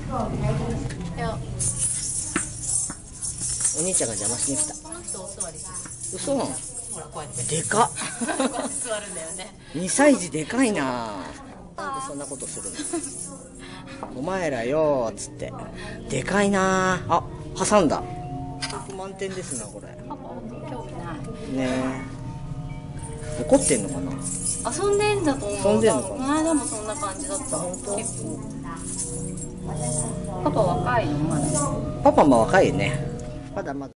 いや、 お兄ちゃんが邪魔しに来た。 この人お座りする。 嘘なの？ ほらこうやって。 でかっ。 こうやって座るんだよね。 2歳児でかいな。なんでそんなことするの？お前らよーっつって。でかいな。あ、挟んだ。満点ですなこれ。 パパ興味ない。 ねえ。怒ってんのかな？ 遊んでんだと思う。 遊んでんのかな？ この間もそんな感じだった。 本当？ 結構。パパ若いのまだ。 パパも若いね。まだまだ。